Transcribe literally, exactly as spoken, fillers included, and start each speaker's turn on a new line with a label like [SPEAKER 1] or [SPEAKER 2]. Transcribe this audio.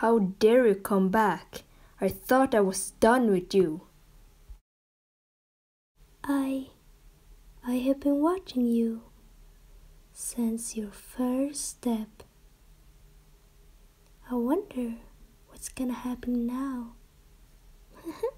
[SPEAKER 1] How dare you come back? I thought I was done with you.
[SPEAKER 2] I... I have been watching you since your first step. I wonder what's gonna happen now.